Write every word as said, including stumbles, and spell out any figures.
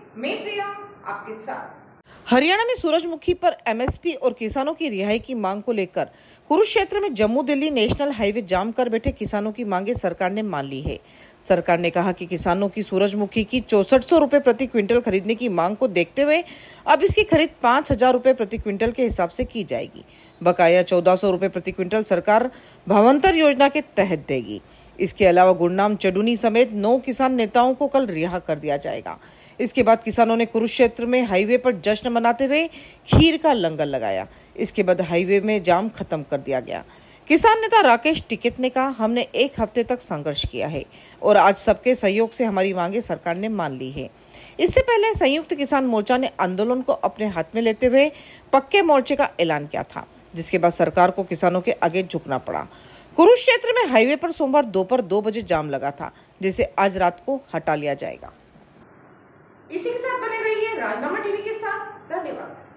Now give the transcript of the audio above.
मैं प्रिया आपके साथ। हरियाणा में सूरजमुखी पर एमएसपी और किसानों की रिहाई की मांग को लेकर कुरुक्षेत्र में जम्मू दिल्ली नेशनल हाईवे जाम कर बैठे किसानों की मांगे सरकार ने मान ली है। सरकार ने कहा कि किसानों की सूरजमुखी की चौसठ सौ रुपए प्रति क्विंटल खरीदने की मांग को देखते हुए अब इसकी खरीद पाँच हजार रुपए प्रति क्विंटल के हिसाब से की जाएगी। बकाया चौदह सौ रुपए प्रति क्विंटल सरकार भावांतर योजना के तहत देगी। इसके अलावा गुरनाम चडुनी समेत नौ किसान नेताओं को कल रिहा कर दिया जाएगा। इसके बाद किसानों ने कुरुक्षेत्र में हाईवे पर जश्न मनाते हुए खीर का लंगर लगाया। इसके बाद हाईवे में जाम खत्म कर दिया गया। किसान नेता राकेश टिकैत ने कहा, हमने एक हफ्ते तक संघर्ष किया है और आज सबके सहयोग से हमारी मांगे सरकार ने मान ली है। इससे पहले संयुक्त किसान मोर्चा ने आंदोलन को अपने हाथ में लेते हुए पक्के मोर्चे का ऐलान किया था, जिसके बाद सरकार को किसानों के आगे झुकना पड़ा। कुरुक्षेत्र में हाईवे पर सोमवार दोपहर दो बजे जाम लगा था, जिसे आज रात को हटा लिया जाएगा। इसी के साथ बने रहिए राजनामा टीवी के साथ। धन्यवाद।